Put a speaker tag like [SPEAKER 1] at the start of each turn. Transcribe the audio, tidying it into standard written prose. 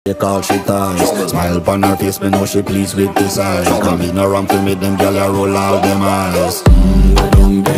[SPEAKER 1] Take all she ties. Smile upon her face, me know she pleased with this eyes. Come in around to meet them, girl, I roll out them eyes.